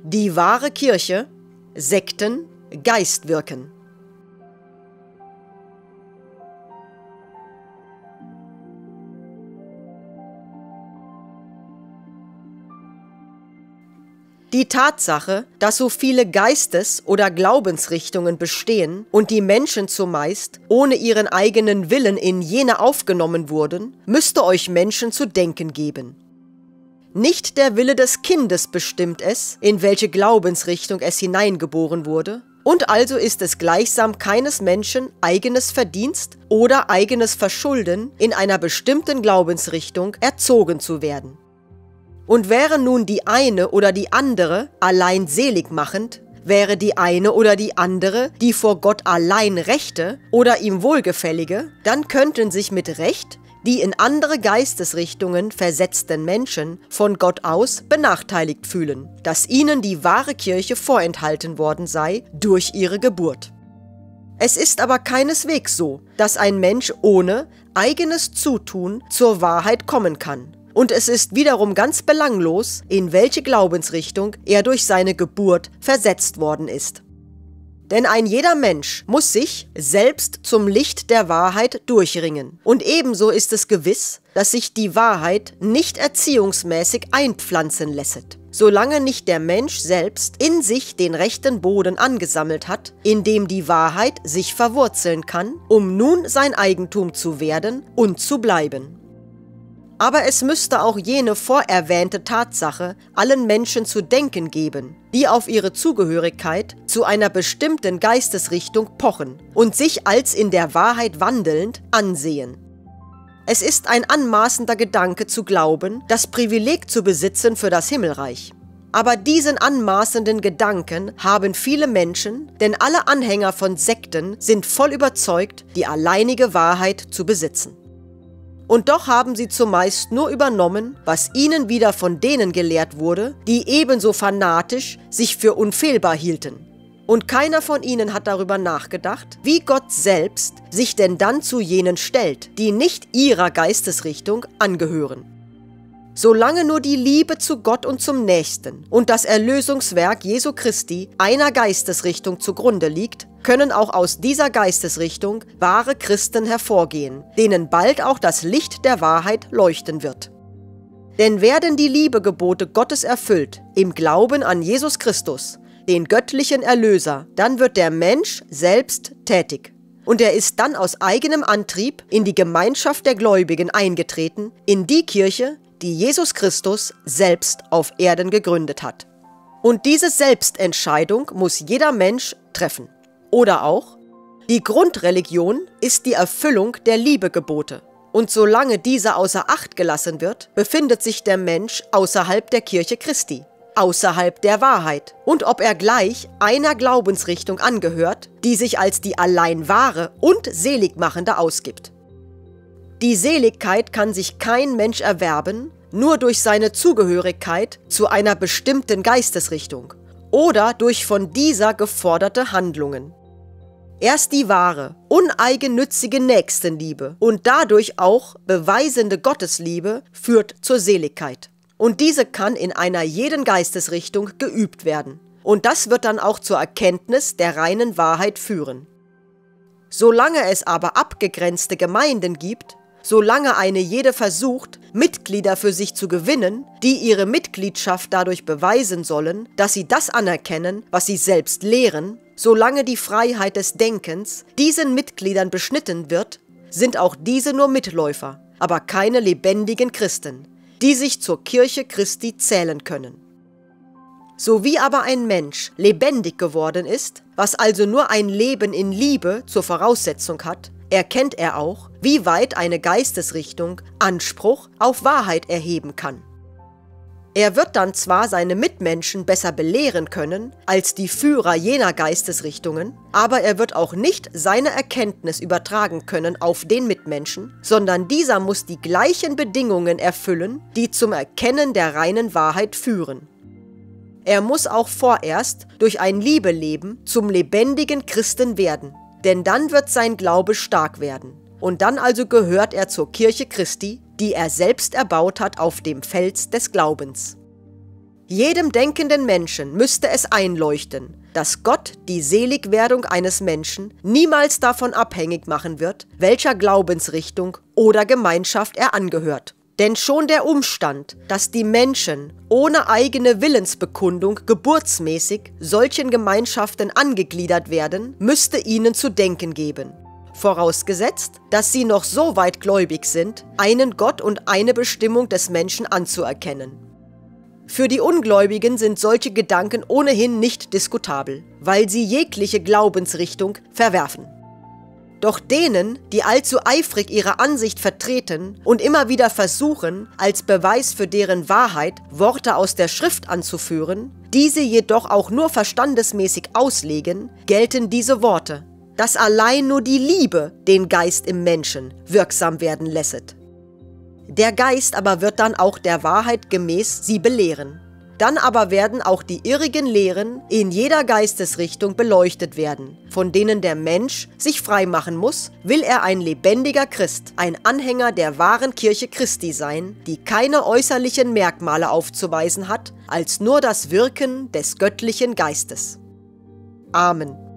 Die wahre Kirche, Sekten, Geistwirken. Die Tatsache, dass so viele Geistes- oder Glaubensrichtungen bestehen und die Menschen zumeist ohne ihren eigenen Willen in jene aufgenommen wurden, müsste euch Menschen zu denken geben. Nicht der Wille des Kindes bestimmt es, in welche Glaubensrichtung es hineingeboren wurde, und also ist es gleichsam keines Menschen eigenes Verdienst oder eigenes Verschulden, in einer bestimmten Glaubensrichtung erzogen zu werden. Und wäre nun die eine oder die andere allein seligmachend, wäre die eine oder die andere die vor Gott allein rechte oder ihm wohlgefällige, dann könnten sich mit Recht die in andere Geistesrichtungen versetzten Menschen von Gott aus benachteiligt fühlen, dass ihnen die wahre Kirche vorenthalten worden sei durch ihre Geburt. Es ist aber keineswegs so, dass ein Mensch ohne eigenes Zutun zur Wahrheit kommen kann. Und es ist wiederum ganz belanglos, in welche Glaubensrichtung er durch seine Geburt versetzt worden ist. Denn ein jeder Mensch muss sich selbst zum Licht der Wahrheit durchringen. Und ebenso ist es gewiss, dass sich die Wahrheit nicht erziehungsmäßig einpflanzen lässet, solange nicht der Mensch selbst in sich den rechten Boden angesammelt hat, in dem die Wahrheit sich verwurzeln kann, um nun sein Eigentum zu werden und zu bleiben. Aber es müsste auch jene vorerwähnte Tatsache allen Menschen zu denken geben, die auf ihre Zugehörigkeit zu einer bestimmten Geistesrichtung pochen und sich als in der Wahrheit wandelnd ansehen. Es ist ein anmaßender Gedanke zu glauben, das Privileg zu besitzen für das Himmelreich. Aber diesen anmaßenden Gedanken haben viele Menschen, denn alle Anhänger von Sekten sind voll überzeugt, die alleinige Wahrheit zu besitzen. Und doch haben sie zumeist nur übernommen, was ihnen wieder von denen gelehrt wurde, die ebenso fanatisch sich für unfehlbar hielten. Und keiner von ihnen hat darüber nachgedacht, wie Gott selbst sich denn dann zu jenen stellt, die nicht ihrer Geistesrichtung angehören. Solange nur die Liebe zu Gott und zum Nächsten und das Erlösungswerk Jesu Christi einer Geistesrichtung zugrunde liegt, können auch aus dieser Geistesrichtung wahre Christen hervorgehen, denen bald auch das Licht der Wahrheit leuchten wird. Denn werden die Liebegebote Gottes erfüllt, im Glauben an Jesus Christus, den göttlichen Erlöser, dann wird der Mensch selbst tätig. Und er ist dann aus eigenem Antrieb in die Gemeinschaft der Gläubigen eingetreten, in die Kirche, die Jesus Christus selbst auf Erden gegründet hat. Und diese Selbstentscheidung muss jeder Mensch treffen. Oder auch, die Grundreligion ist die Erfüllung der Liebegebote. Und solange diese außer Acht gelassen wird, befindet sich der Mensch außerhalb der Kirche Christi, außerhalb der Wahrheit. Und ob er gleich einer Glaubensrichtung angehört, die sich als die allein wahre und seligmachende ausgibt. Die Seligkeit kann sich kein Mensch erwerben, nur durch seine Zugehörigkeit zu einer bestimmten Geistesrichtung oder durch von dieser geforderte Handlungen. Erst die wahre, uneigennützige Nächstenliebe und dadurch auch beweisende Gottesliebe führt zur Seligkeit. Und diese kann in einer jeden Geistesrichtung geübt werden. Und das wird dann auch zur Erkenntnis der reinen Wahrheit führen. Solange es aber abgegrenzte Gemeinden gibt, solange eine jede versucht, Mitglieder für sich zu gewinnen, die ihre Mitgliedschaft dadurch beweisen sollen, dass sie das anerkennen, was sie selbst lehren, solange die Freiheit des Denkens diesen Mitgliedern beschnitten wird, sind auch diese nur Mitläufer, aber keine lebendigen Christen, die sich zur Kirche Christi zählen können. So wie aber ein Mensch lebendig geworden ist, was also nur ein Leben in Liebe zur Voraussetzung hat, erkennt er auch, wie weit eine Geistesrichtung Anspruch auf Wahrheit erheben kann. Er wird dann zwar seine Mitmenschen besser belehren können als die Führer jener Geistesrichtungen, aber er wird auch nicht seine Erkenntnis übertragen können auf den Mitmenschen, sondern dieser muss die gleichen Bedingungen erfüllen, die zum Erkennen der reinen Wahrheit führen. Er muss auch vorerst durch ein Liebeleben zum lebendigen Christen werden, denn dann wird sein Glaube stark werden. Und dann also gehört er zur Kirche Christi, die er selbst erbaut hat auf dem Fels des Glaubens. Jedem denkenden Menschen müsste es einleuchten, dass Gott die Seligwerdung eines Menschen niemals davon abhängig machen wird, welcher Glaubensrichtung oder Gemeinschaft er angehört. Denn schon der Umstand, dass die Menschen ohne eigene Willensbekundung geburtsmäßig solchen Gemeinschaften angegliedert werden, müsste ihnen zu denken geben. Vorausgesetzt, dass sie noch so weit gläubig sind, einen Gott und eine Bestimmung des Menschen anzuerkennen. Für die Ungläubigen sind solche Gedanken ohnehin nicht diskutabel, weil sie jegliche Glaubensrichtung verwerfen. Doch denen, die allzu eifrig ihre Ansicht vertreten und immer wieder versuchen, als Beweis für deren Wahrheit Worte aus der Schrift anzuführen, diese jedoch auch nur verstandesmäßig auslegen, gelten diese Worte, dass allein nur die Liebe den Geist im Menschen wirksam werden lässet. Der Geist aber wird dann auch der Wahrheit gemäß sie belehren. Dann aber werden auch die irrigen Lehren in jeder Geistesrichtung beleuchtet werden, von denen der Mensch sich freimachen muss, will er ein lebendiger Christ, ein Anhänger der wahren Kirche Christi sein, die keine äußerlichen Merkmale aufzuweisen hat, als nur das Wirken des göttlichen Geistes. Amen.